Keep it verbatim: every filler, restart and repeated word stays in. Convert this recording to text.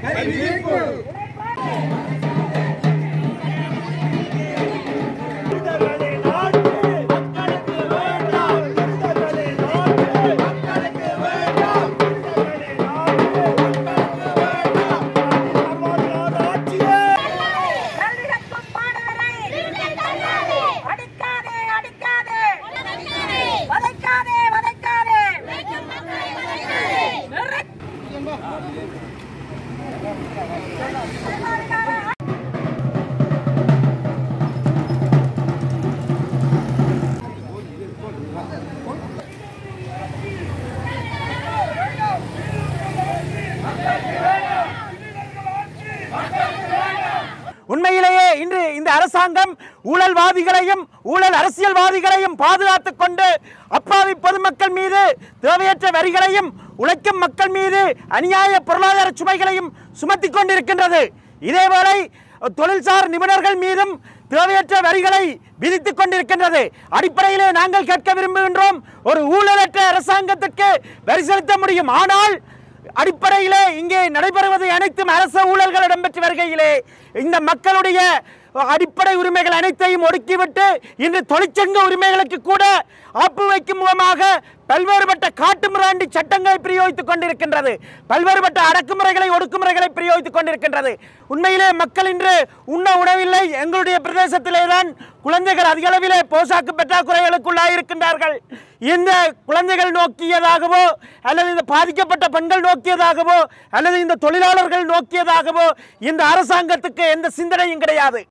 உண்மையிலேயே இன்று இந்த அரசாங்கம் ஊழல்வாதிகளையும் ஊழல் அரசியல்வாதிகளையும் பாதுகாத்துக் கொண்டு அப்பாவி பொதுமக்கள் மீது தேவையற்ற வரிகளையும் உழைக்கும் மக்கள் மீது அநியாய பொருளாதார சுமைகளையும் சுமத்தி கொண்டிருக்கின்றது. இதேவேளை தொழில்சார் நிபுணர்கள் மீதும் தேவையற்ற வரிகளை விதித்துக் கொண்டிருக்கின்றது. அடிப்படையிலே நாங்கள் கேட்க விரும்புகின்றோம், ஒரு ஊழலற்ற அரசாங்கத்திற்கு வரி செலுத்த முடியும். ஆனால் அடிப்படையிலே இங்கே நடைபெறுவது அனைத்தும் அரச ஊழல்கள் இடம்பெற்று வருகையிலே இந்த மக்களுடைய அடிப்படை உரிமைகள் அனைத்தையும் ஒடுக்கிவிட்டு இன்று தொழிற்சங்க உரிமைகளுக்கு கூட ஆப்பு வைக்கும் முகமாக பல்வேறுபட்ட காட்டுமிராண்டி சட்டங்களை பிரயோகித்துக் கொண்டிருக்கின்றது. பல்வேறுபட்ட அடக்குமுறைகளை ஒடுக்குமுறைகளை பிரயோகித்துக் கொண்டிருக்கின்றது. உண்மையிலே மக்கள் இன்று உண்ண உணவில்லை. எங்களுடைய பிரதேசத்திலே தான் குழந்தைகள் அதிக அளவிலே போசாக்கு பற்றாக்குறைகளுக்குள்ளாயிருக்கின்றார்கள். இந்த குழந்தைகள் நோக்கியதாகவோ அல்லது இந்த பாதிக்கப்பட்ட பெண்கள் நோக்கியதாகவோ அல்லது இந்த தொழிலாளர்கள் நோக்கியதாகவோ இந்த அரசாங்கத்துக்கு எந்த சிந்தனையும் கிடையாது.